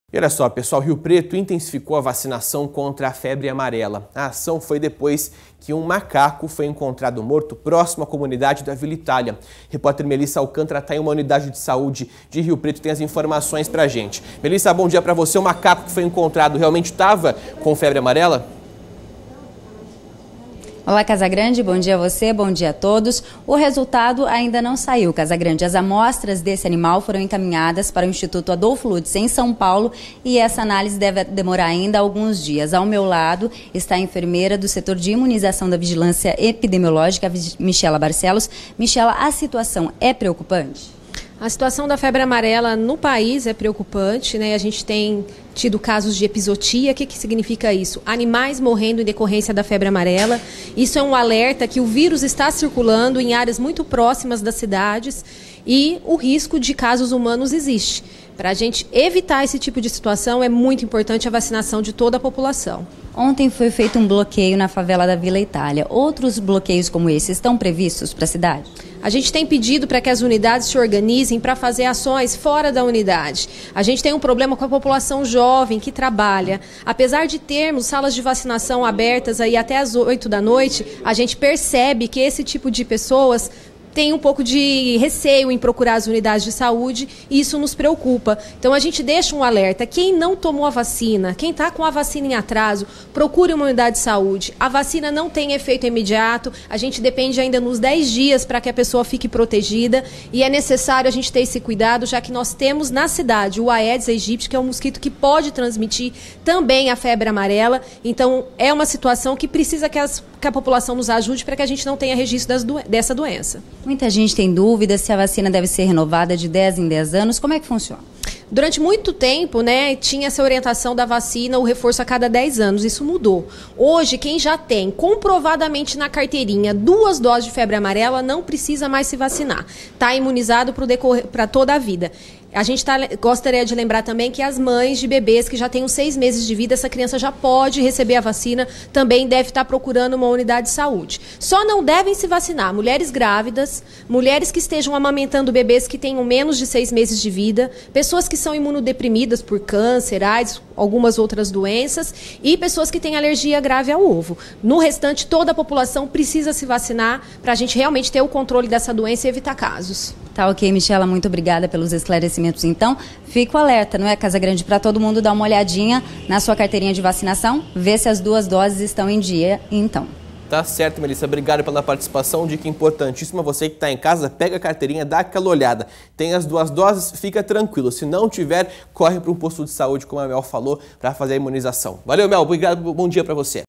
E olha só, pessoal, Rio Preto intensificou a vacinação contra a febre amarela. A ação foi depois que um macaco foi encontrado morto próximo à comunidade da Vila Itália. Repórter Melissa Alcântara está em uma unidade de saúde de Rio Preto e tem as informações pra gente. Melissa, bom dia para você. O macaco que foi encontrado realmente estava com febre amarela? Olá, Casagrande, bom dia a você, bom dia a todos. O resultado ainda não saiu, Casagrande. As amostras desse animal foram encaminhadas para o Instituto Adolfo Lutz, em São Paulo, e essa análise deve demorar ainda alguns dias. Ao meu lado está a enfermeira do setor de imunização da Vigilância Epidemiológica, Michela Barcelos. Michela, a situação é preocupante? A situação da febre amarela no país é preocupante, né? A gente tem tido casos de epizootia. O que significa isso? Animais morrendo em decorrência da febre amarela. Isso é um alerta que o vírus está circulando em áreas muito próximas das cidades e o risco de casos humanos existe. Para a gente evitar esse tipo de situação, é muito importante a vacinação de toda a população. Ontem foi feito um bloqueio na favela da Vila Itália. Outros bloqueios como esse estão previstos para a cidade? A gente tem pedido para que as unidades se organizem para fazer ações fora da unidade. A gente tem um problema com a população jovem que trabalha. Apesar de termos salas de vacinação abertas aí até às 8 da noite, a gente percebe que esse tipo de pessoas tem um pouco de receio em procurar as unidades de saúde e isso nos preocupa. Então a gente deixa um alerta. Quem não tomou a vacina, quem está com a vacina em atraso, procure uma unidade de saúde. A vacina não tem efeito imediato, a gente depende ainda nos 10 dias para que a pessoa fique protegida e é necessário a gente ter esse cuidado, já que nós temos na cidade o Aedes aegypti, que é um mosquito que pode transmitir também a febre amarela. Então é uma situação que precisa que a população nos ajude para que a gente não tenha registro dessa doença. Muita gente tem dúvidas se a vacina deve ser renovada de 10 em 10 anos. Como é que funciona? Durante muito tempo, né, tinha essa orientação da vacina, o reforço a cada 10 anos. Isso mudou. Hoje, quem já tem comprovadamente na carteirinha 2 doses de febre amarela não precisa mais se vacinar. Está imunizado para toda a vida. A gente gostaria de lembrar também que as mães de bebês que já têm uns 6 meses de vida, essa criança já pode receber a vacina, também deve estar procurando uma unidade de saúde. Só não devem se vacinar mulheres grávidas, mulheres que estejam amamentando bebês que tenham menos de 6 meses de vida, pessoas que são imunodeprimidas por câncer, AIDS, algumas outras doenças e pessoas que têm alergia grave ao ovo. No restante, toda a população precisa se vacinar para a gente realmente ter o controle dessa doença e evitar casos. Tá ok, Michela, muito obrigada pelos esclarecimentos. Então, fica o alerta, não é, Casagrande? Para todo mundo dar uma olhadinha na sua carteirinha de vacinação, ver se as 2 doses estão em dia, então. Tá certo, Melissa. Obrigado pela participação. Dica importantíssima. Você que está em casa, pega a carteirinha, dá aquela olhada. Tem as 2 doses, fica tranquilo. Se não tiver, corre para um posto de saúde, como a Mel falou, para fazer a imunização. Valeu, Mel. Obrigado. Bom dia para você.